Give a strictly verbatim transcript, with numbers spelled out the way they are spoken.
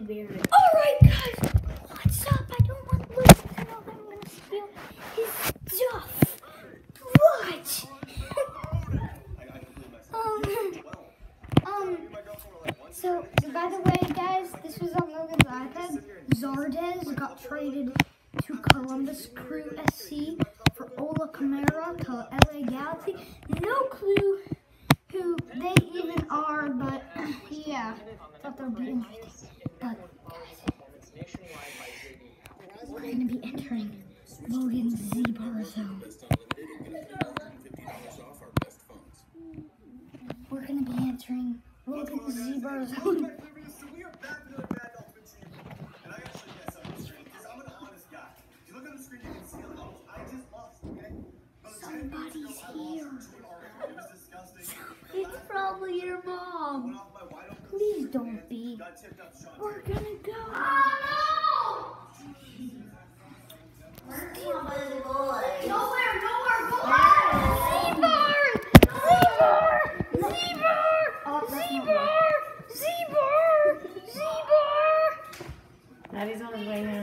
bear. Alright guys, what's up? I don't want Luke to know that I'm gonna steal his stuff. What? um, um, so, by the way guys, this was on Logan's iPad. Zardes got traded to Columbus Crew S C for Ola Kamara to L A Galaxy. No clue who they even are, but yeah, thought that would be interesting. But guys, we're going to be entering Logan's Z-Bar Zone. We're going to be entering Logan's Z-Bar Zone. Somebody's here. It's probably your mom. Please don't be. We're gonna go. Oh no! Nowhere, nowhere, go on! Z-Bar! Z-Bar! Z-Bar! Z-Bar! Z-Bar! Z-Bar! Daddy's on his way now.